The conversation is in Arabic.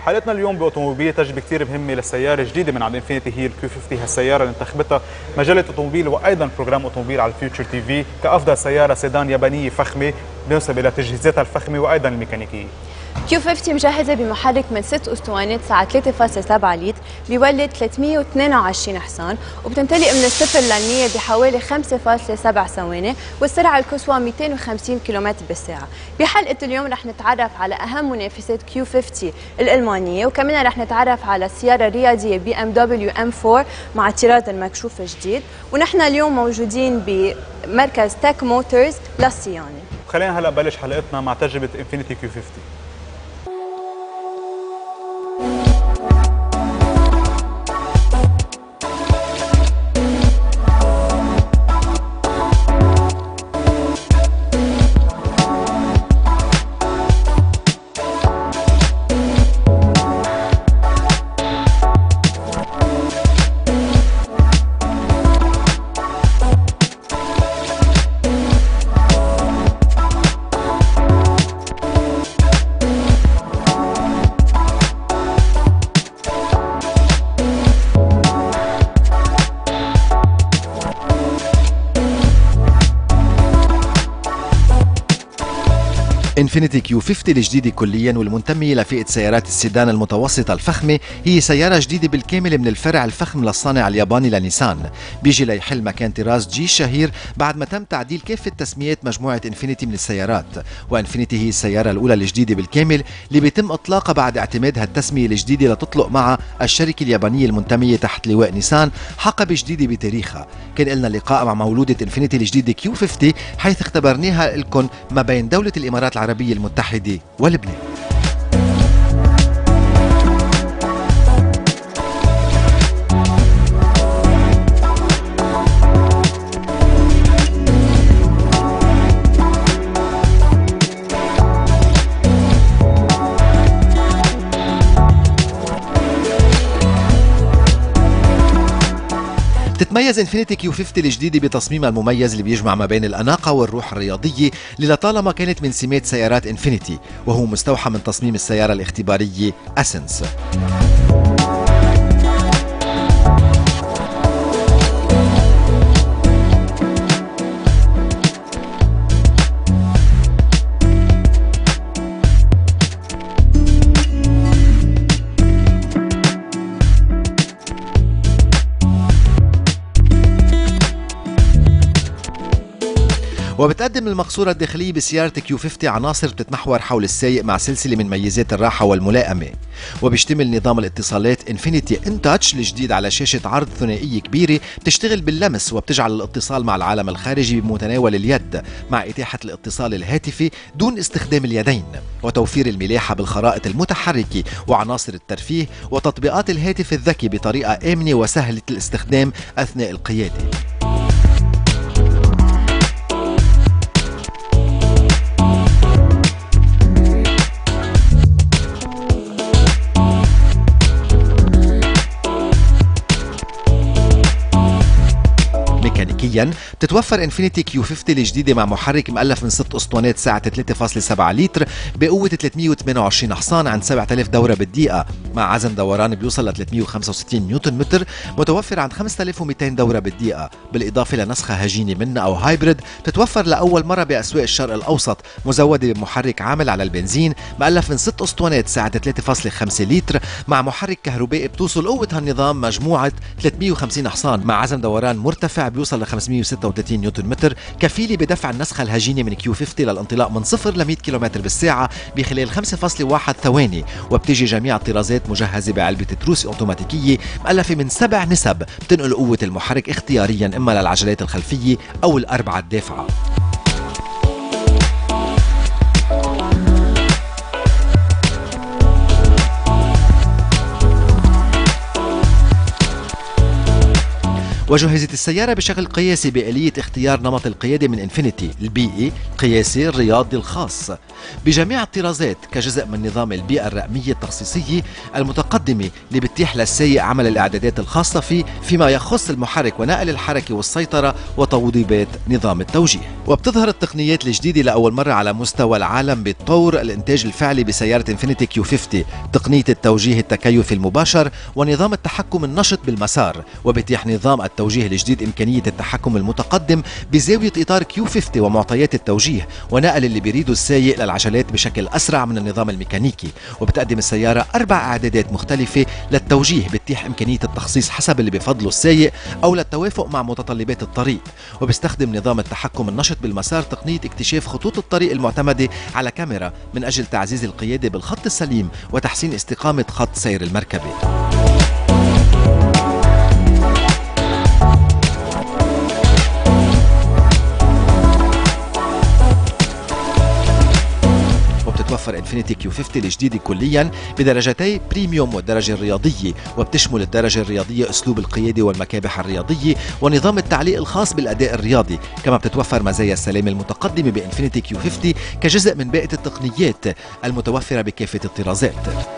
حلقتنا اليوم باوتوموبيل تجربه كثير مهمه للسياره جديده من عند انفينيتي، هي الكيو 50. هالسياره اللي انتخبتها مجله اوتوموبيل وايضا بروجرام اوتوموبيل على الفيوتشر تي في كافضل سياره سيدان يابانيه فخمه بالنسبه لتجهيزاتها الفخمه وايضا الميكانيكيه. كيو 50 مجهزه بمحرك من 6 اسطوانات سعه 3.7 لتر بيولد 322 حصان، وبتنطلق من الصفر لل100 بحوالي 5.7 ثواني، والسرعه القصوى 250 كيلومتر بالساعه. بحلقه اليوم رح نتعرف على اهم منافسات كيو 50 الالمانيه، وكمان رح نتعرف على السياره الرياضيه بي ام دبليو ام 4 مع الطراز المكشوف الجديد. ونحن اليوم موجودين بمركز تك موتورز للصيانه. خلينا هلا نبلش حلقتنا مع تجربه انفينيتي كيو 50. انفينيتي كيو 50 الجديدة كليا والمنتمية لفئة سيارات السيدان المتوسطة الفخمة هي سيارة جديدة بالكامل من الفرع الفخم للصانع الياباني لنيسان، بيجي ليحل مكان طراز جي الشهير بعد ما تم تعديل كافة تسميات مجموعة انفينيتي من السيارات. وانفينيتي هي السيارة الأولى الجديدة بالكامل اللي بيتم إطلاقها بعد اعتماد هالتسمية الجديدة لتطلق معها الشركة اليابانية المنتمية تحت لواء نيسان حقبة جديدة بتاريخها. كان لنا لقاء مع مولودة انفينيتي الجديدة كيو 50 حيث اختبرناها لكم ما بين دولة الإمارات العربية المتحدة ولبنان. تتميز انفينيتي كيو 50 الجديدة بتصميمها المميز اللي بيجمع ما بين الأناقة والروح الرياضية اللي لطالما كانت من سمات سيارات انفينيتي، وهو مستوحى من تصميم السيارة الاختبارية أسنس. وبتقدم المقصورة الداخلية بسيارة كيو 50 عناصر بتتمحور حول السايق مع سلسلة من ميزات الراحة والملائمة، وبيشتمل نظام الاتصالات انفينيتي انتاتش الجديد على شاشة عرض ثنائية كبيرة بتشتغل باللمس وبتجعل الاتصال مع العالم الخارجي بمتناول اليد مع إتاحة الاتصال الهاتفي دون استخدام اليدين، وتوفير الملاحة بالخرائط المتحركة وعناصر الترفيه وتطبيقات الهاتف الذكي بطريقة آمنة وسهلة الاستخدام أثناء القيادة. ميكانيكيا بتتوفر انفينيتي كيو 50 الجديدة مع محرك مؤلف من 6 اسطوانات سعة 3.7 لتر بقوة 328 حصان عند 7000 دورة بالدقيقة، مع عزم دوران بيوصل ل 365 نيوتن متر، متوفر عند 5200 دورة بالدقيقة، بالإضافة لنسخة هجينة منها أو هايبريد بتتوفر لأول مرة بأسواق الشرق الأوسط، مزودة بمحرك عامل على البنزين مؤلف من 6 اسطوانات سعة 3.5 لتر مع محرك كهربائي بتوصل قوة هالنظام مجموعة 350 حصان، مع عزم دوران مرتفع بيوصل ل 536 نيوتن متر، كفيلة بدفع النسخة الهجينة من كيو 50 للانطلاق من 0 ل 100 كيلومتر بالساعة بخلال 5.1 ثواني. وبتيجي جميع الطرازات مجهزة بعلبة تروس اوتوماتيكية مؤلفة من 7 نسب بتنقل قوة المحرك اختياريا اما للعجلات الخلفية او الأربعة الدافعة. وجهزت السيارة بشكل قياسي بآلية اختيار نمط القيادة من انفينيتي البيئي، القياسي، الرياضي الخاص بجميع الطرازات كجزء من نظام البيئة الرقمية التخصيصية المتقدمة اللي بتتيح للسائق عمل الإعدادات الخاصة فيه فيما يخص المحرك ونقل الحركة والسيطرة وتوضيبات نظام التوجيه. وبتظهر التقنيات الجديدة لأول مرة على مستوى العالم بتطور الإنتاج الفعلي بسيارة انفينيتي كيو 50، تقنية التوجيه التكيفي المباشر ونظام التحكم النشط بالمسار، وبيتيح نظام التوجيه الجديد إمكانية التحكم المتقدم بزاوية إطار كيو 50 ومعطيات التوجيه ونقل اللي بيريده السائق للعجلات بشكل أسرع من النظام الميكانيكي. وبتقدم السيارة 4 إعدادات مختلفة للتوجيه بتتيح إمكانية التخصيص حسب اللي بفضله السائق أو للتوافق مع متطلبات الطريق. وبيستخدم نظام التحكم النشط بالمسار تقنية اكتشاف خطوط الطريق المعتمدة على كاميرا من أجل تعزيز القيادة بالخط السليم وتحسين استقامة خط سير المركبة. بتتوفر انفينيتي كيو 50 الجديدة كليا بدرجتي بريميوم والدرجة الرياضية، وبتشمل الدرجة الرياضية أسلوب القيادة والمكابح الرياضية ونظام التعليق الخاص بالأداء الرياضي. كما بتتوفر مزايا السلامة المتقدمة بانفينيتي كيو 50 كجزء من باقة التقنيات المتوفرة بكافة الطرازات.